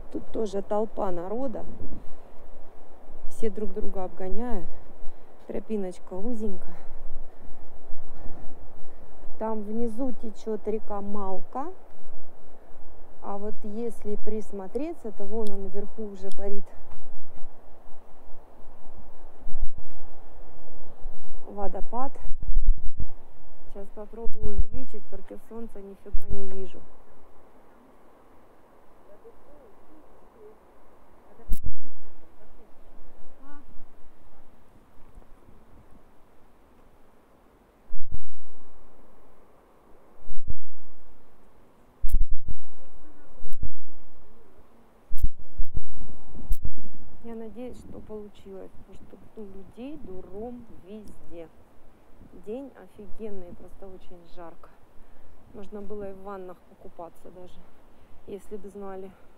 Тут тоже толпа народа. Все друг друга обгоняют. Тропиночка узенькая. Там внизу течет река Малка. А вот если присмотреться, то вон он наверху уже парит водопад. Сейчас попробую увеличить, против солнца нифига не вижу. Я надеюсь, что получилось, потому что людей дуром везде. День офигенный, просто очень жарко. Можно было и в ваннах покупаться даже, если бы знали.